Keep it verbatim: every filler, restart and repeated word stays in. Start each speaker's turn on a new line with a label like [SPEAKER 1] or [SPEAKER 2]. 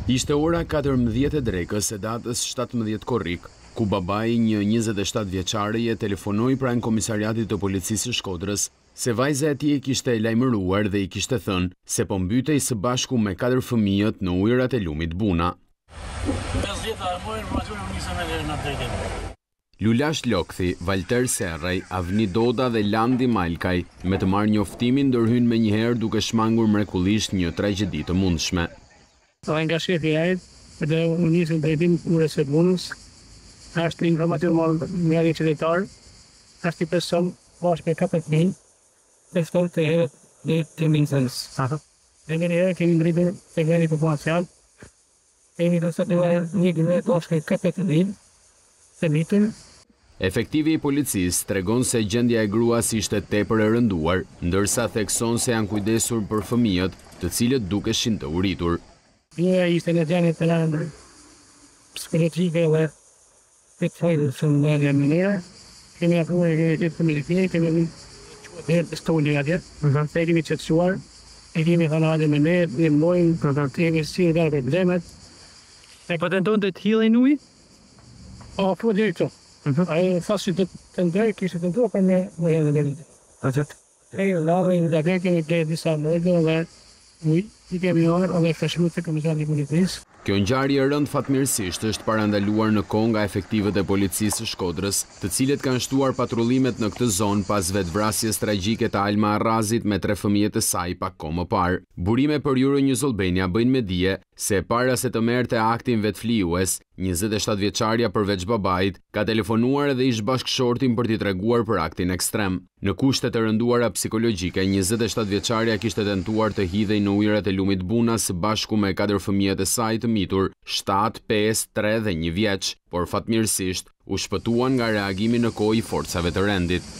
[SPEAKER 1] Ishte ora katërmbëdhjetë e drekës e datës shtatëmbëdhjetë korrik, ku babai një njëzet e shtatë vjeçareje telefonoi pranë komisariatit të policisë së Shkodrës se vajza e tij e kishte lajmëruar dhe i kishte thënë se po mbytej së bashku me katër fëmijët në ujërat e lumit Buna. Lulash Lokthi, Valter Serrej, Avni Doda dhe Landi Malkaj me të marrë njoftimin ndërhyn me njëherë duke shmangur mrekullisht një tragjedi të mundshme.
[SPEAKER 2] Nga shefi ajt, dhe unë nisën drejtim ures së Bunës, është informacion më nga një qytetar, është i person bashkë me katër fëmijë, dhe shkon të herët dhe të minësës. Dhe një herë kemi ndritur të gjeni popullacion, kemi të sot një gjene bashkë me katër fëmijë, të mitën.
[SPEAKER 1] Efektivi i policisë tregon se gjendja e gruas ishte tepër e rënduar, ndërsa thekson se janë kujdesur për fëmijët, të cilët dukeshin të uritur.
[SPEAKER 2] Një ishte në gjendje të rëndë psikologjike dhe të fajtë së në një mënyrë. Kemi afruar e gjithë fëmijë, kemi një herë të stoli atje, se kemi qetësuar, e kemi thënë adhe me ne, dhe mbojnë, kemi si dhe dhe blemet.
[SPEAKER 3] Po tenton të t'hillin ujë?
[SPEAKER 2] O, po dhe këto. Ai thasë që të ndërë, kishtë të ndërë për me më jenë dhe dhe. E lavë dhe dhe kemi të disa mëjtë dhe ujë, i kemi orë dhe fëshru të komisari policisë.
[SPEAKER 1] Kjo ngjarje e rënd fatmirësisht është parandaluar në kohë nga efektivët e policisë së Shkodrës, të cilët kanë shtuar patrullimet në këtë zonë pas vetvrasjes tragjike të Alma Arrazit me tre fëmijët e saj pak kohë më parë. Burime për Euronews Albania bëjnë me dije se para se të merrte aktin vetflijues, njëzet e shtatë vjeçaria përveç babait ka telefonuar edhe ish bashkëshortin për t'i treguar për aktin ekstrem. Në kushte të rënduara psikologjike, njëzet e shtatë vjeçaria kishte tentuar të hidhej në ujërat e lumit Buna së bashku me katër fëmijët e saj të mitur, shtatë, pesë, tre dhe një vjeç, por fatmirësisht u shpëtuan nga reagimi në kohë i forcave të rendit.